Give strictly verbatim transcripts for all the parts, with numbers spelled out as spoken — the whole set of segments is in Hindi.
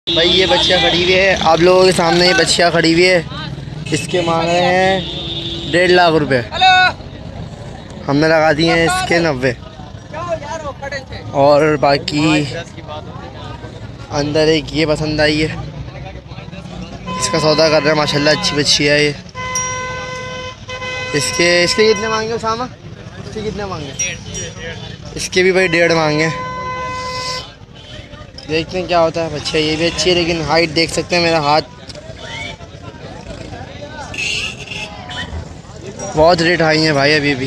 भाई ये बच्चियाँ खड़ी हुई है, आप लोगों के सामने ये बच्चियाँ खड़ी हुई है। इसके मांग रहे हैं डेढ़ लाख रुपए। हमने लगा दिए हैं इसके नब्बे। और बाकी अंदर एक ये पसंद आई है, इसका सौदा कर रहे हैं। माशाल्लाह अच्छी बच्ची है ये। इसके इसके कितने मांगे उसामा? इसके कितने मांगे? इसके भी भाई डेढ़ मांगे। देखते हैं क्या होता है। बच्चा ये भी अच्छी है, लेकिन हाइट देख सकते हैं, मेरा हाथ बहुत रेट हाई है भाई। अभी भी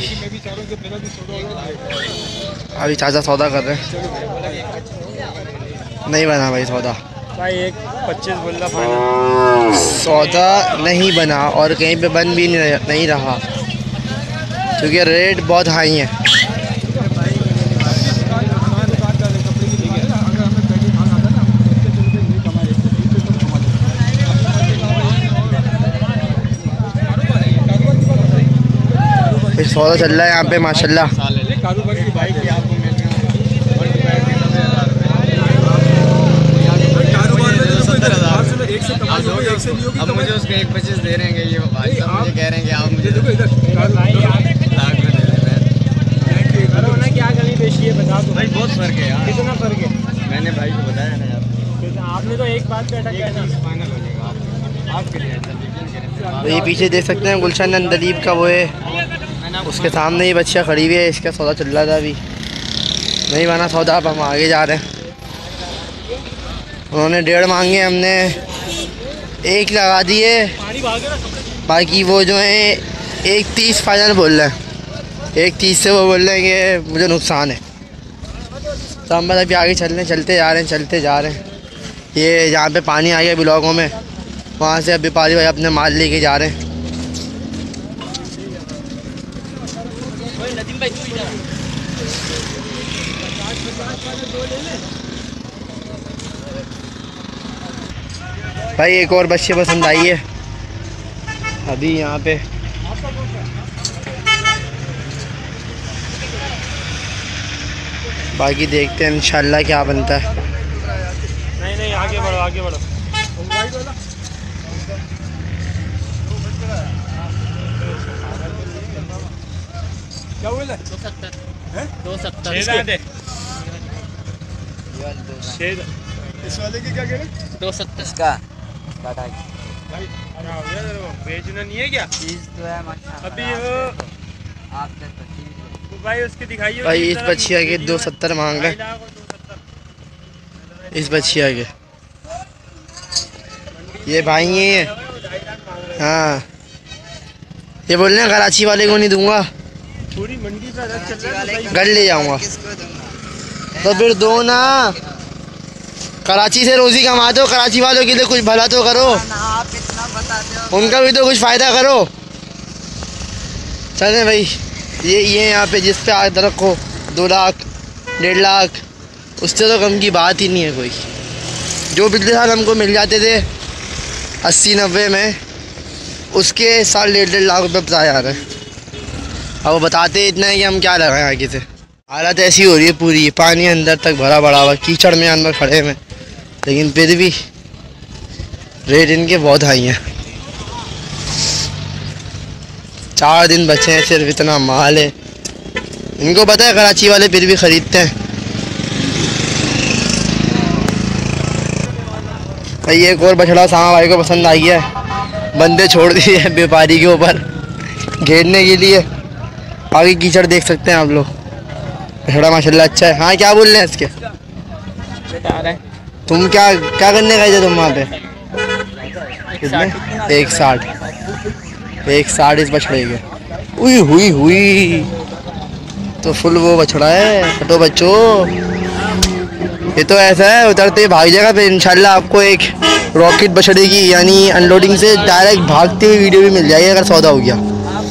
अभी चाचा सौदा कर रहे हैं। नहीं बना भाई सौदा भाई, एक पच्चीस बोल रहा फाइनल। सौदा नहीं बना और कहीं पे बन भी नहीं रहा, क्योंकि रेट बहुत हाई है। फिर सौदा चल रहा है यहाँ पे माशाल्लाह। अब मुझे उसके एक पच्चीस दे रहे हैं, ये भाई साहब मुझे कह रहे हैं कि आप मुझे देखो इधर लाख में दे रहे हैं। ना क्या कमी पेशी है बता दो भाई। बहुत फर्क है यार। कितना फर्क है? मैंने भाई को बताया ना यार, आपने तो एक बात पे अटक गया ना। फाइनल हो जाएगा आपके लिए। तो ये पीछे देख सकते हैं गुलशन नंदलीब का वो है, उसके सामने ये बच्चियाँ खड़ी हुई है। इसका सौदा चल रहा था, अभी नहीं बना सौदा। अब हम आगे जा रहे हैं। उन्होंने डेढ़ मांगे, हमने एक लगा दिए। बाकी वो जो है एक तीस फाइनल बोल रहे हैं। एक तीस से वो बोल रहे हैं कि मुझे नुकसान है। तो हम बस अभी आगे चल रहे हैं, चलते जा रहे हैं चलते जा रहे हैं। ये जहाँ पे पानी आ गया ब्लॉकों में, वहाँ से अब व्यापारी भाई अपने माल लेके जा रहे हैं। भाई एक और बच्ची पसंद आई है अभी यहाँ पे। बाकी देखते हैं इंशाल्लाह क्या बनता है। नहीं नहीं आगे बढ़ो आगे बढ़ो। क्या बोल रहा है? दो सत्तर दो सत्तर इस वाले की क्या कह रहे? दो सत्तर का बेचना नहीं है क्या? चीज तो है अभी आप तो भाई उसके दिखाइए भाई। इस बच्चिया के दो सत्तर मांग रहे, इस बच्चिया के। ये भाई ये हाँ, ये बोल रहे हैं कराची वाले को नहीं दूंगा, पूरी मंडी पे चल रहा है, घर ले जाऊंगा। तो फिर दो ना, कराची से रोजी कमाते हो, कराची वालों के लिए कुछ भला तो करो। आप इतना बताते हो, उनका भी तो कुछ फ़ायदा करो। चले भाई। ये ये यहाँ पे जिस पे आज रखो दो लाख डेढ़ लाख, उससे तो कम की बात ही नहीं है कोई। जो पिछले साल हमको मिल जाते थे अस्सी नब्बे में, उसके साल डेढ़ डेढ़ लाख रुपये बताए जा रहे हैं। अब वो बताते इतना है कि हम क्या लगाएं आगे से। हालत ऐसी हो रही है पूरी, पानी अंदर तक भरा पड़ा हुआ, कीचड़ में अंदर खड़े में, लेकिन फिर भी रेट इनके बहुत हाई हैं। चार दिन बचे हैं, सिर्फ इतना माल है। इनको पता है कराची वाले फिर भी ख़रीदते हैं। ये एक और बछड़ा सामा भाई को पसंद आई है, बंदे छोड़ दिए हैं व्यापारी के ऊपर घेरने के लिए। आगे कीचड़ देख सकते हैं आप लोग। बछड़ा माशाल्लाह अच्छा है। हाँ क्या बोल रहे हैं इसके? तुम क्या क्या करने गए थे तुम वहाँ पे? कितने? एक साठ एक साठ इस बछड़े के। हुई हुई हुई तो फुल वो बछड़ा है। हटो बच्चों, ये तो ऐसा है उतरते भाग जाएगा। फिर इंशाल्लाह आपको एक रॉकेट बछड़े की यानी अनलोडिंग से डायरेक्ट भागती हुई वीडियो भी मिल जाएगी अगर सौदा हो गया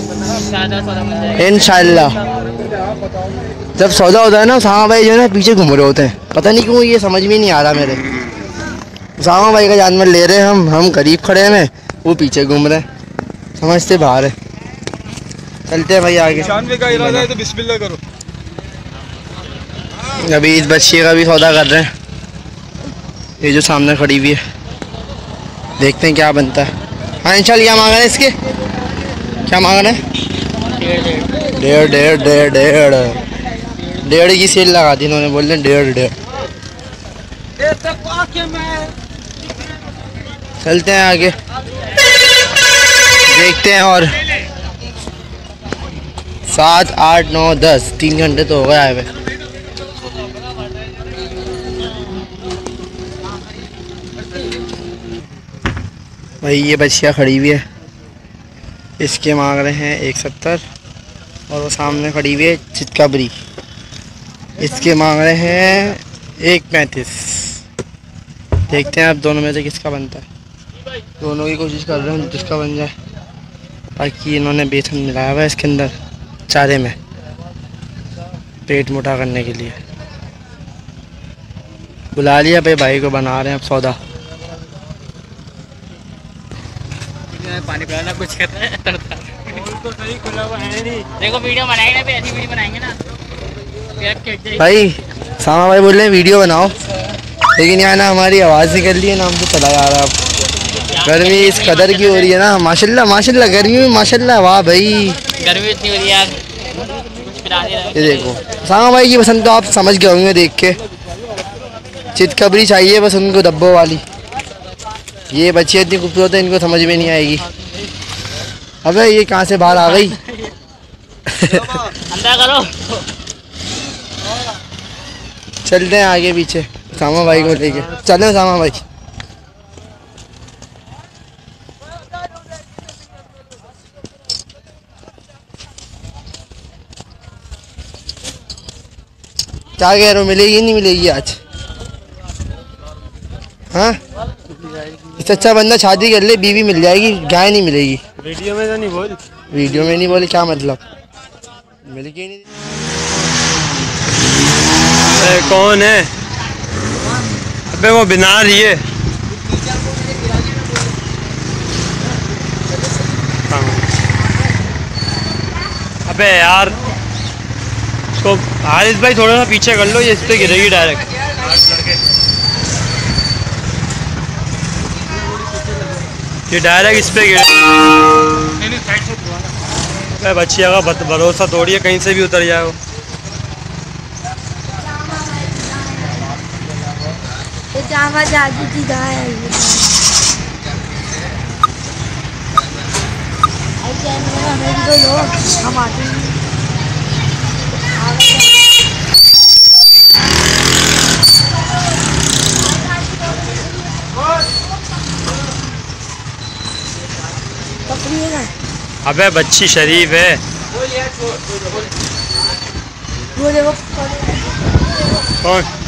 इंशाल्लाह। जब सौदा होता है ना, उसामा भाई जो है ना पीछे घूम रहे होते हैं, पता नहीं क्यों, ये समझ में नहीं आ रहा मेरे। उसामा भाई का जानवर ले रहे हैं हम हम करीब खड़े हैं, वो पीछे घूम रहे हैं, समझते बाहर है। चलते हैं भाई आगे। निन्यानवे का इरादा है तो बिस्मिल्लाह करो। अभी इस बच्चे का भी सौदा कर रहे हैं। ये जो सामने खड़ी हुई है, देखते हैं क्या बनता है। हाँ इंशाल्लाह, क्या मांगा है इसके, क्या मांगा है? डेढ़ डेढ़ डेढ़ डेढ़ डेढ़ की सेल लगा दी इन्होंने, बोल रहे डेढ़ डेढ़। चलते हैं आगे, देखते हैं। और सात आठ नौ दस, तीन घंटे तो हो गए आए हुए। भाई ये बच्चियाँ खड़ी हुई है, इसके मांग रहे हैं एक सत्तर। और वो सामने खड़ी हुई है चितकबरी, इसके मांग रहे हैं एक पैंतीस। देखते हैं अब दोनों में से किसका बनता है। दोनों की कोशिश कर रहे हैं जिसका बन जाए। बाकी इन्होंने बेसन मिलाया हुआ है इसके अंदर चारे में, पेट मोटा करने के लिए। बुला लिया भाई, भाई को बना रहे हैं अब सौदा। पानी पिलाना कुछ कर रहे हैं तो सही खुला हुआ है नहीं। देखो वीडियो बनाएंगे ना, ऐसी वीडियो बनाएंगे ना भाई। सामा भाई बोल रहे हैं वीडियो बनाओ, लेकिन यहाँ ना हमारी आवाज़ निकल रही है ना, हमसे चला जा रहा है। अब गर्मी इस कदर की हो रही है ना, माशाल्लाह माशाल्लाह गर्मी में माशाल्लाह। वाह भाई, गर्मी इतनी हो रही है यार। ये देखो सामा भाई की पसंद तो आप समझ गए होंगे देख के। चितकबरी चाहिए बस उनको, डब्बों वाली। ये बच्ची इतनी खूबसूरत है, इनको समझ में नहीं आएगी। अबे ये कहाँ से बाहर आ गई? अंदर करो। चलते हैं आगे पीछे सामा भाई को लेके। चलें सामा भाई। क्या कह रहे हो, मिलेगी नहीं मिलेगी आज? हाँ, इससे अच्छा बंदा शादी कर ले, बीवी मिल जाएगी, गाय नहीं मिलेगी। वीडियो में तो नहीं बोल, वीडियो में नहीं बोले, क्या मतलब? मिलेगी नहीं। ए, कौन है? अबे वो बना रही है। अबे यार तो हारिस भाई थोड़ा सा पीछे कर लो, ये इस पे गिरेगी डायरेक्ट। ये डायरेक्ट इस पे गिरे। बच्चिया का भरोसा थोड़ी है, कहीं से भी उतर जाए वो। जावा जागी की गाय है ये। हमें भी तो लो, हम आते हैं। अबे बच्ची शरीफ है। वो देखो कौन?